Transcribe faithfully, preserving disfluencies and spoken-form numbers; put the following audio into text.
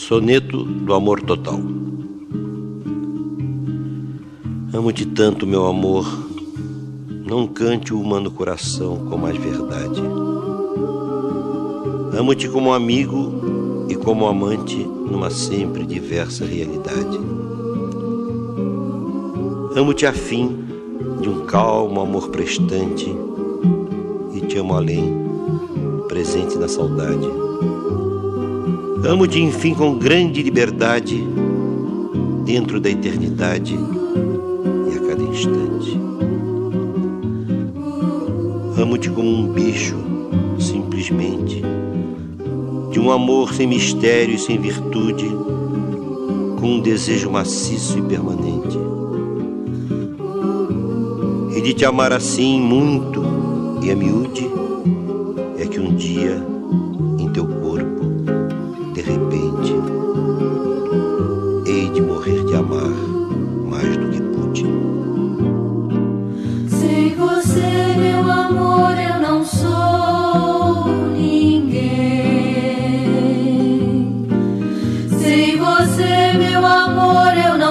Soneto do amor total. Amo-te tanto, meu amor, não cante o humano coração com mais verdade. Amo-te como amigo e como amante numa sempre diversa realidade. Amo-te a fim de um calmo amor prestante e te amo além, presente na saudade. Amo-te, enfim, com grande liberdade, dentro da eternidade e a cada instante. Amo-te como um bicho, simplesmente, de um amor sem mistério e sem virtude, com um desejo maciço e permanente. E de te amar assim muito e a miúde, é que um dia, em teu corpo, de repente, hei de morrer de amar mais do que pude. Sem você, meu amor, eu não sou ninguém. Sem você, meu amor, eu não